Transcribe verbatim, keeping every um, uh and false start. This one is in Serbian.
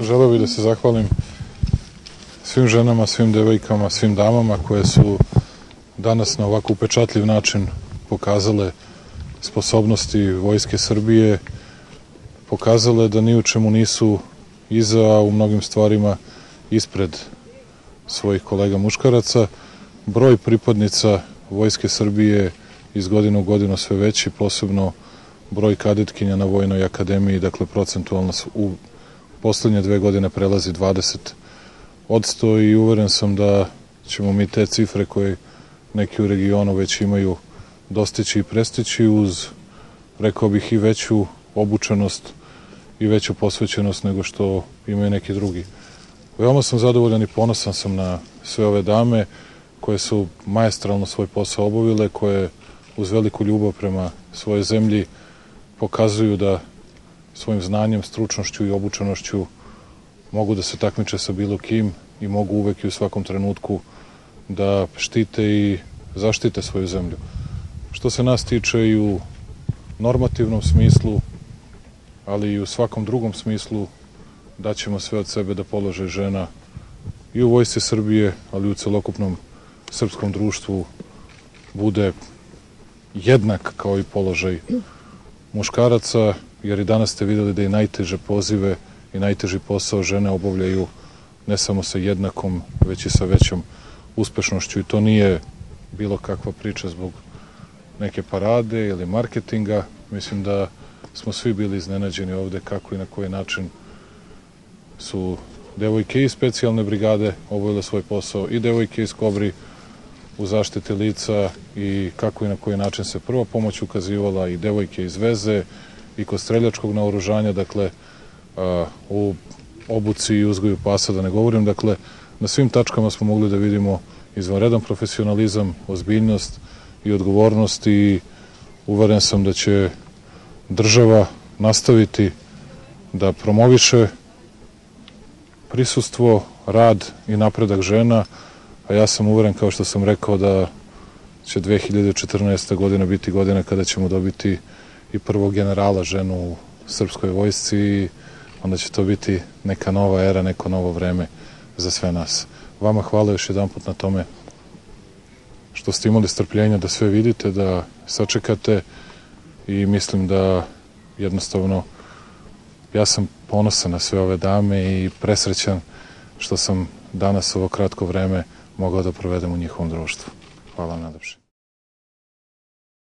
želeo bih da se zahvalim svim ženama, svim devojkama, svim damama koje su danas na ovako upečatljiv način pokazale sposobnosti Vojske Srbije, pokazale da ni u čemu nisu iza, a u mnogim stvarima ispred svojih kolega muškaraca. Broj pripadnica Vojske Srbije iz godine u godinu sve veći, posebno broj kadetkinja na Vojnoj akademiji, dakle procentualno u poslednje dve godine prelazi dvadeset odsto i uveren sam da ćemo mi te cifre koje neki u regionu već imaju dostići i prestići uz, rekao bih, i veću obučenost i veću posvećenost nego što imaju neki drugi. Veoma sam zadovoljan i ponosan sam na sve ove dame koje su maestralno svoj posao obavile, koje uz veliku ljubav prema svojoj zemlji pokazuju da svojim znanjem, stručnošću i obučenošću mogu da se takmiče sa bilo kim i mogu uvek i u svakom trenutku da štite i zaštite svoju zemlju. Što se nas tiče i u normativnom smislu, ali i u svakom drugom smislu, daćemo sve od sebe da položaj žena i u Vojsci Srbije, ali i u celokupnom srpskom društvu bude jednak kao i položaj muškaraca, jer i danas ste videli da i najteže pozive i najteži posao žene obavljaju ne samo sa jednakom, već i sa većom uspešnošću. I to nije bilo kakva priča zbog neke parade ili marketinga. Mislim da smo svi bili iznenađeni ovde kako i na koji način su devojke iz specijalne brigade obavile svoj posao i devojke iz Kobri u zaštiti lica i kako i na koji način se prva pomoć ukazivala i devojke iz veze i kod streljačkog naoružanja, dakle u obuci i uzgoju pasa da ne govorim, dakle na svim tačkama smo mogli da vidimo izvanredan profesionalizam, ozbiljnost i odgovornost i uveren sam da će država nastaviti da promoviše prisustvo, rad i napredak žena, a ja sam uveren, kao što sam rekao, da će dve hiljade četrnaesta. godina biti godina kada ćemo dobiti i prvog generala ženu u srpskoj vojsci i onda će to biti neka nova era, neko novo vreme za sve nas. Vama hvala još jedan put na tome što ste imali strpljenja da sve vidite, da sačekate i mislim da jednostavno ja sam ponosan na sve ove dame i presrećan što sam danas ovo kratko vreme mogao da provedem u njihovom društvu. Hvala vam najlepše.